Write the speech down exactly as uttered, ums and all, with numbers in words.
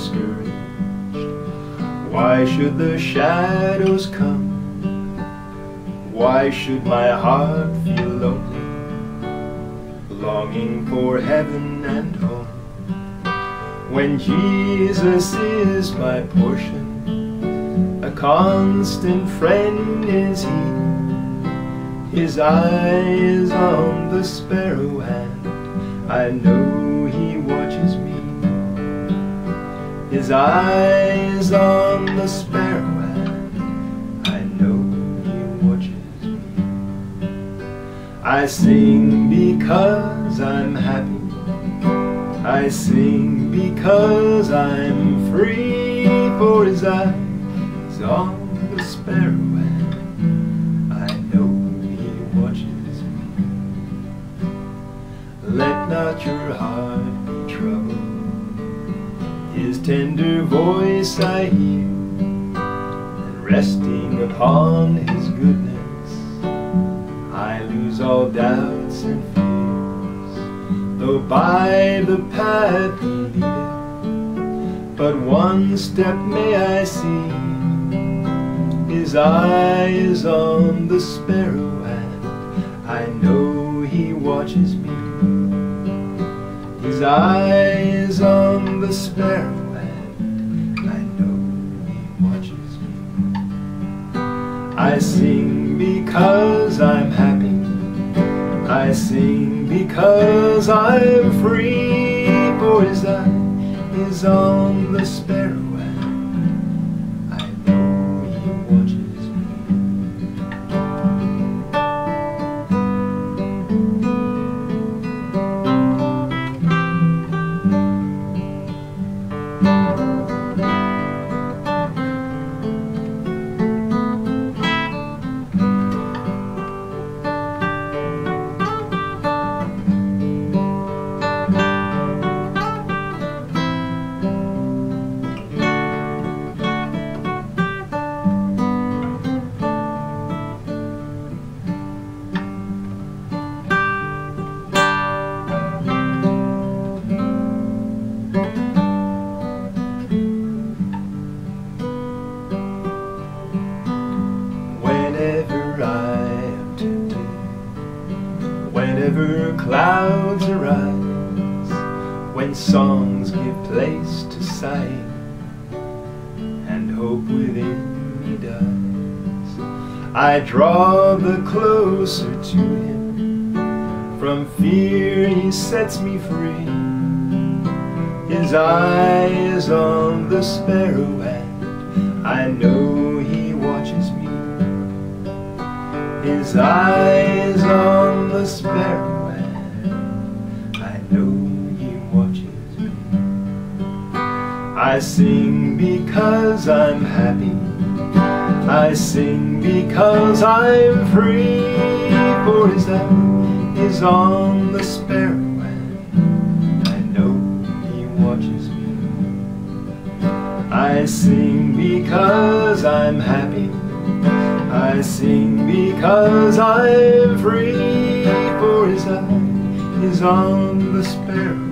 discouraged? Why should the shadows come? Why should my heart feel lonely, longing for heaven and home, when Jesus is my portion? A constant friend is He. His eye is on the sparrow, and I know He watches me. His eye is on the sparrow, and I know He watches me. I sing because I'm happy. I sing because I'm free, for His eye is on the sparrow, and I know He watches me. Let not your heart be troubled. His tender voice I hear, and resting upon His goodness, I lose all doubts and fears. Though by the path He leadeth, but one step may I see. His eye is on the sparrow, and I know He watches me. His eye is on the sparrow, and I know He watches me. I sing because I'm happy. I sing because I'm free, for His eye is on the sparrow, and I know He watches me. Whenever clouds arise, when songs give place to sighing, and hope within me dies, I draw the closer to Him. From fear He sets me free. His eye is on the sparrow, and I know He watches me. His eye is on the sparrow, and I know He watches me. I sing because I'm happy. I sing because I'm free, for His eye is on the sparrow, and I know He watches me. I sing because I'm happy. I sing because I'm free, for His eye is on the sparrow,